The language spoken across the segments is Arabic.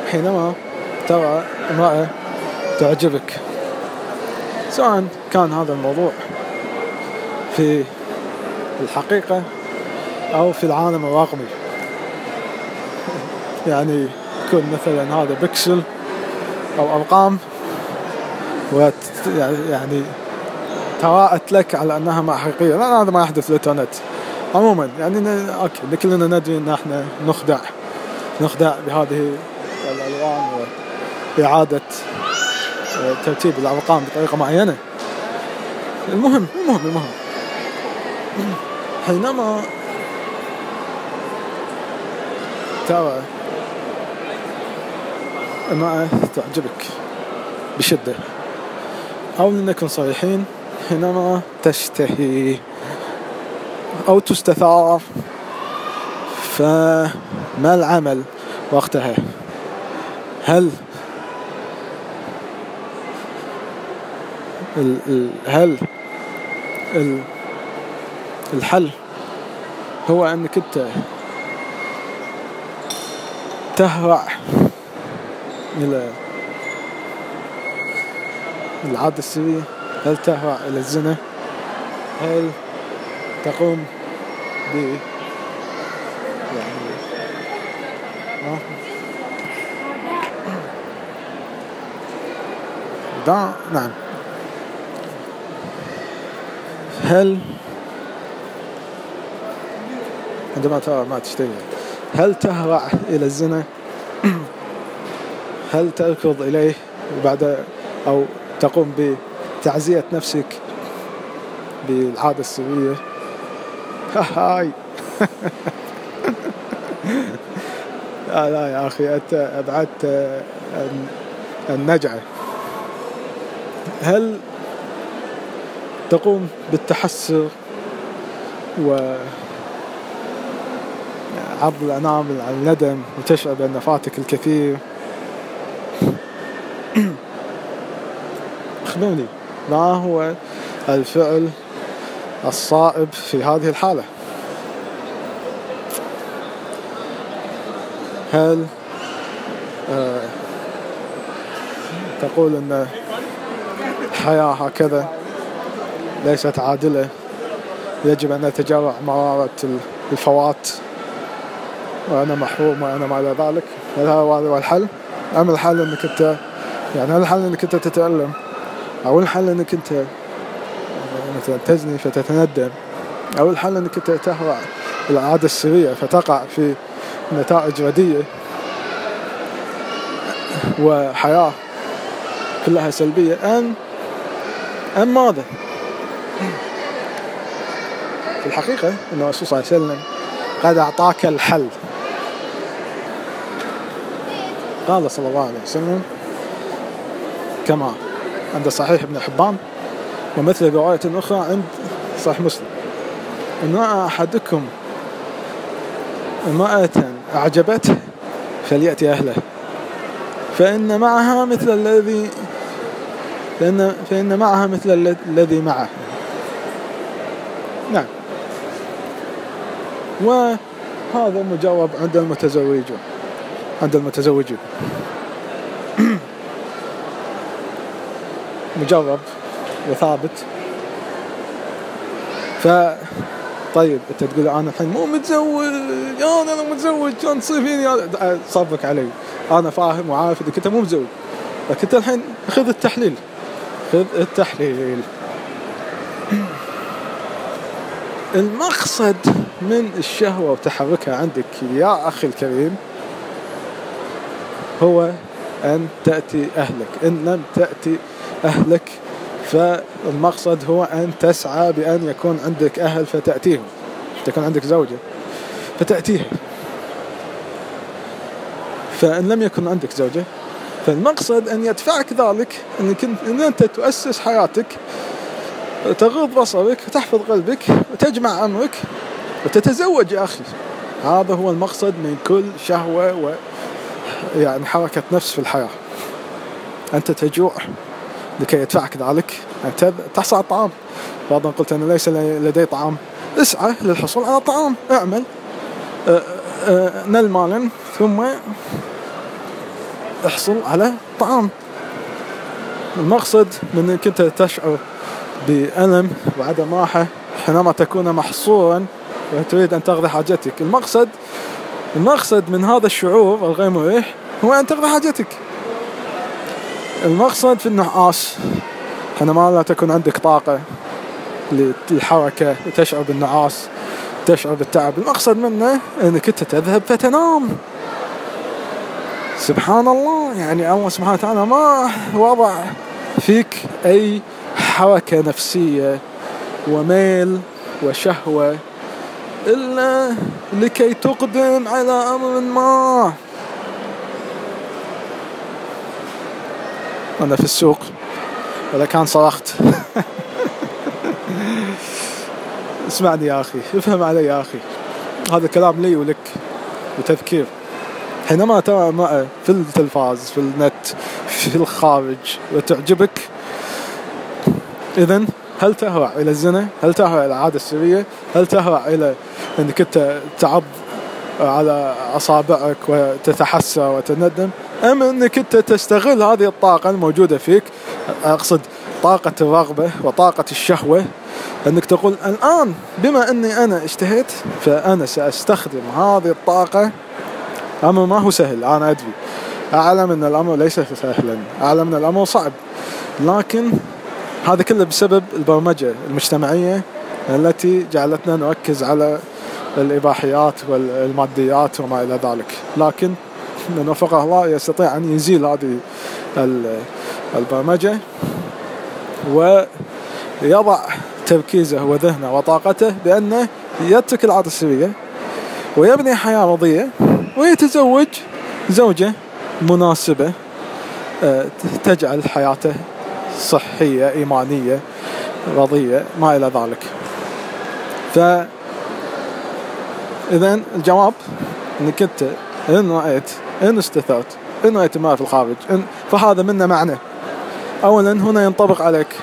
حينما ترى امرأة تعجبك، سواء كان هذا الموضوع في الحقيقة أو في العالم الرقمي. يعني يكون مثلا هذا بكسل أو أرقام يعني تراءت لك على أنها ما حقيقية. لا، هذا ما يحدث بالإنترنت عموما. يعني أوكي، كلنا ندري أن احنا نخدع بهذه الألوان وإعادة ترتيب الأرقام بطريقة معينة. المهم حينما ترى امرأة تعجبك بشدة، أو لنكن صريحين، حينما تشتهي أو تستثار، فما العمل وقتها؟ هل الحل هو أنك أنت تهرع إلى العادة السرية؟ هل تهرع إلى الزنا؟ هل تقوم ب نعم، هل عندما ترى ما تشتهي هل تهرع إلى الزنا؟ هل تركض إليه بعد أو تقوم بتعزية نفسك بالعادة السرية؟ هاي لا يا أخي، أنت أبعدت النجعة. هل تقوم بالتحسر وعض الأنامل عن الندم وتشعر بأن فاتك الكثير؟ أخبرني، ما هو الفعل الصائب في هذه الحالة؟ هل تقول أن الحياة هكذا ليست عادلة، يجب أن نتجرع مرارة الفوات وأنا محروم وأنا ما إلى ذلك؟ هل هذا هو الحل؟ أم الحل أنك أنت هل الحل أنك أنت تتألم، أو الحل أنك أنت مثلا تزني فتتندم، أو الحل أنك أنت تهرع إلى العادة السرية فتقع في نتائج رديئة وحياة كلها سلبية؟ أم ماذا؟ في الحقيقة أن الرسول صلى الله عليه وسلم قد أعطاك الحل. قال صلى الله عليه وسلم كما عند صحيح ابن حبان ومثل رواية أخرى عند صحيح مسلم: إن رأى أحدكم امرأة أعجبته فليأتي أهله فإن معها مثل الذي معه. نعم، وهذا مجرب عند المتزوجين مجرب وثابت. طيب أنت تقول أنا الحين مو متزوج، أنا متزوج، كان تصير فيني صبك علي، أنا فاهم وعارف إنك أنت مو متزوج، لكن أنت الحين خذ التحليل. المقصد من الشهوة وتحركها عندك يا أخي الكريم هو أن تأتي أهلك. إن لم تأتي أهلك فالمقصد هو أن تسعى بأن يكون عندك أهل فتأتيهم، تكون عندك زوجة فتأتيها. فإن لم يكن عندك زوجة فالمقصد أن يدفعك ذلك أن أنت تؤسس حياتك، تغض بصرك وتحفظ قلبك وتجمع أمرك وتتزوج يا أخي. هذا هو المقصد من كل شهوة يعني حركة نفس في الحياة. أنت تجوع لكي يدفعك ذلك أن تحصل على الطعام. بعضهم قلت أنا ليس لدي طعام، اسعى للحصول على طعام، اعمل نل مالا ثم احصل على طعام. المقصد من انك انت تشعر بألم وعدم راحة حينما تكون محصورا وتريد ان تقضي حاجتك. المقصد من هذا الشعور الغير مريح هو ان تقضي حاجتك. المقصد في النعاس حينما لا تكون عندك طاقة للحركة وتشعر بالنعاس، تشعر بالتعب، المقصد منه انك انت تذهب فتنام. سبحان الله، يعني الله سبحانه وتعالى ما وضع فيك اي حركة نفسية وميل وشهوة إلا لكي تقدم على أمر ما. أنا في السوق ولا كان صرخت اسمعني يا أخي، افهم علي يا أخي، هذا كلام لي ولك وتذكير. حينما ترى امرأة في التلفاز، في النت، في الخارج وتعجبك، إذن هل تهرع إلى الزنا؟ هل تهرع إلى العادة السرية؟ هل تهرع إلى أنك أنت تعض على أصابعك وتتحسر وتندم؟ أم أنك أنت تستغل هذه الطاقة الموجودة فيك، أقصد طاقة الرغبة وطاقة الشهوة، أنك تقول الآن بما أني أنا اشتهيت فأنا سأستخدم هذه الطاقة. أمر ما هو سهل، أنا أدري، أعلم أن الأمر ليس سهلا، أعلم أن الأمر صعب، لكن هذا كله بسبب البرمجة المجتمعية التي جعلتنا نركز على الإباحيات والماديات وما إلى ذلك. لكن من وفقه الله يستطيع أن يزيل هذه البرمجة ويضع تركيزه وذهنه وطاقته بأنه يترك العادة السرية ويبني حياة رضية ويتزوج زوجة مناسبة تجعل حياته صحية إيمانية رضية ما إلى ذلك. فإذن الجواب أنك أنت إن رأيت، إن استثرت، إن رأيت ما في الخارج، فهذا منا معنى. أولا هنا ينطبق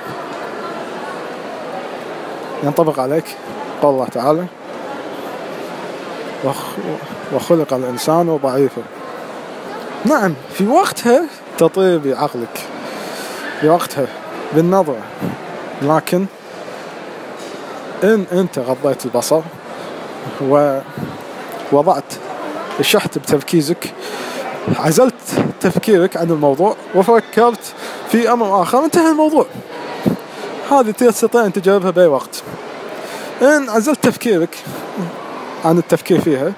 عليك قال الله تعالى وخلق الإنسان ضعيفا. نعم، في وقتها تطير بعقلك، في وقتها بالنظرة، لكن إن أنت غضيت البصر ووضعت الشحت بتركيزك، عزلت تفكيرك عن الموضوع وفكرت في أمر آخر، انتهى الموضوع. هذه تستطيع أن تجربها بأي وقت. إن عزلت تفكيرك عن التفكير فيها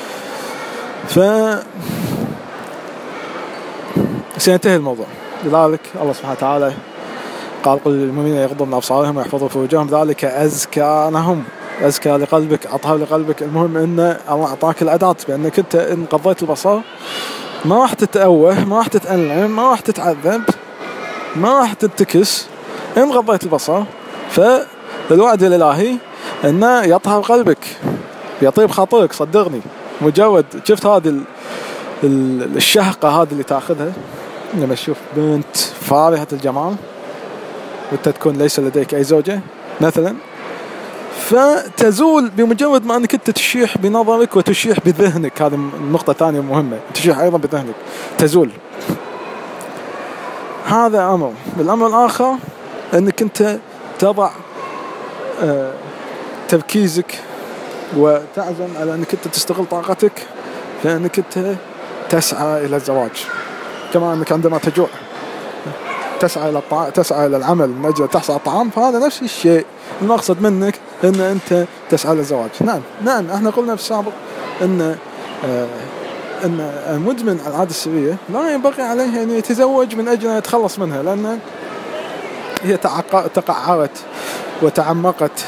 سينتهي الموضوع. لذلك الله سبحانه وتعالى قال قل للمؤمنين يغضوا من أبصارهم ويحفظوا فروجهم ذلك أزكى لهم، أزكى لقلبك، أطهر لقلبك. المهم إن الله أعطاك الأداة بأنك أنت إن قضيت البصر ما راح تتأوه، ما راح تتألم، ما راح تتعذب، ما راح تنتكس. إن غضيت البصر فالوعد الإلهي إنه يطهر قلبك، يطيب خاطرك. صدقني، مجرد شفت هذه الشهقة هذه اللي تأخذها لما تشوف بنت فارهة الجمال وانت تكون ليس لديك أي زوجة مثلا، فتزول بمجرد ما أنك أنت تشيح بنظرك وتشيح بذهنك. هذه النقطة الثانية مهمة، تشيح أيضا بذهنك تزول. هذا أمر. بالأمر الآخر أنك أنت تضع تركيزك وتعزم على أنك أنت تستغل طاقتك لأنك أنت تسعى إلى الزواج، كما أنك عندما تجوع تسعى إلى العمل من أجل تحصل على الطعام، فهذا نفس الشيء. المقصد منك أن أنت تسعى للزواج. نعم احنا قلنا في السابق أن مدمن العادة السرية لا ينبغي عليه أن يتزوج من أجل أن يتخلص منها، لأن هي تقعرت وتعمقت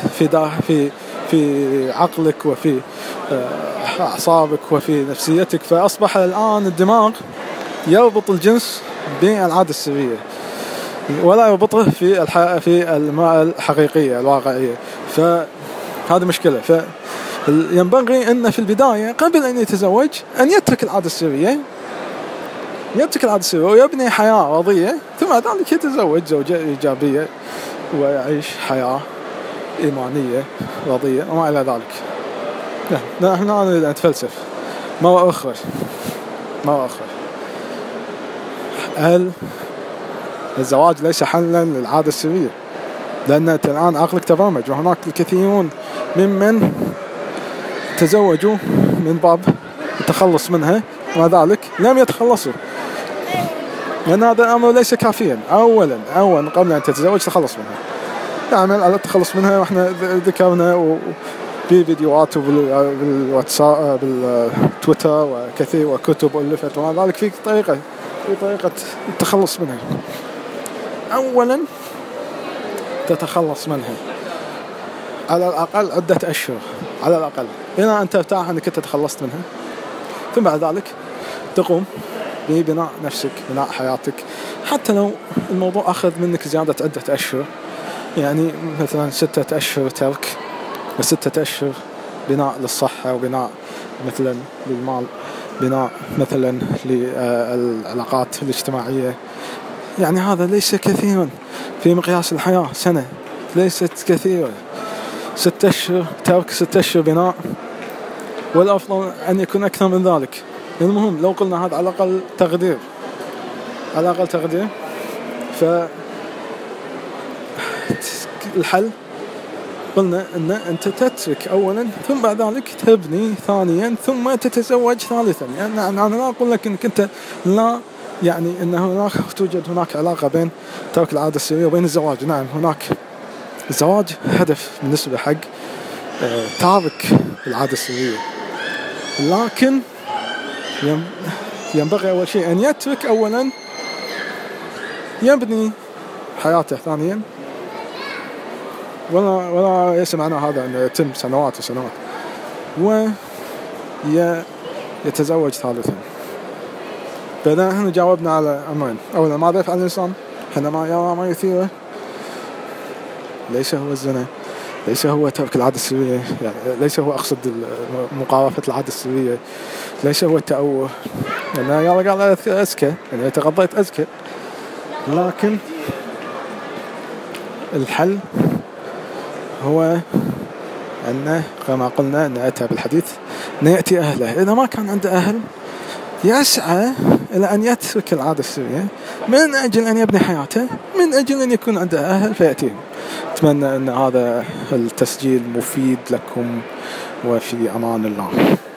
في عقلك وفي أعصابك وفي نفسيتك، فأصبح الآن الدماغ يربط الجنس بالعادة السرية ولا يربطه في المرأة الحقيقية الواقعية. فهذا مشكلة. فينبغي أن في البداية قبل أن يتزوج أن يترك العادة السرية، ويبني حياة رضية، ثم ذلك يتزوج زوجة إيجابية ويعيش حياة إيمانية رضية وما إلى ذلك. نحن نريد أن نتفلسف مرة أخرى. الزواج ليس حلا للعادة السرية، لأن أنت الآن عقلك تبرمج، وهناك الكثيرون ممن تزوجوا من باب التخلص منها، ومع ذلك لم يتخلصوا، لأن هذا الأمر ليس كافيا. أولا قبل أن تتزوج تخلص منها، تعمل على التخلص منها، وإحنا ذكرنا في فيديوهات بالواتساب بالتويتر وكثير وكتب ألفت، ومع ذلك في طريقة التخلص منها. أولا تتخلص منها على الأقل عدة أشهر، على الأقل إذا أنت ارتاح أنك أنت تخلصت منها، ثم بعد ذلك تقوم ببناء نفسك، بناء حياتك، حتى لو الموضوع أخذ منك زيادة عدة أشهر، يعني مثلا 6 أشهر ترك و6 أشهر بناء للصحة، وبناء مثلا للمال، بناء مثلا للعلاقات الاجتماعية. يعني هذا ليس كثيرا في مقياس الحياة، سنة ليست كثيرة. 6 أشهر ترك، 6 أشهر بناء، والأفضل أن يكون أكثر من ذلك. المهم لو قلنا هذا على الأقل تقدير، على الأقل تقدير، فالحل قلنا أن أنت تترك أولا، ثم بعد ذلك تبني ثانيا، ثم تتزوج ثالثا. يعني أنا لا أقول لك أنك أنت لا، يعني أن توجد هناك علاقة بين ترك العادة السرية وبين الزواج. نعم، هناك الزواج هدف بالنسبة حق تارك العادة السرية، لكن ينبغي أول شيء أن يترك أولا، يبني حياته ثانيا، ولا يسمعنا هذا أن يتم سنوات وسنوات، ويتزوج ثالثا. فإذا احنا جاوبنا على أمرين: أولا ماذا يفعل الإنسان حينما يرى ما يثيره؟ ليس هو الزنا، ليس هو ترك العادة السرية، يعني ليس هو، أقصد مقاومة العادة السرية، ليس هو التأوه، أنا يلا قال أزكى، يعني تغضيت أزكى. لكن الحل هو أنه كما قلنا أن أتى بالحديث أن يأتي أهله. إذا ما كان عنده أهل يسعى إلى أن يترك العادة السرية من أجل أن يبني حياته، من أجل أن يكون عنده أهل فيأتيهم. أتمنى أن هذا التسجيل مفيد لكم، وفي أمان الله.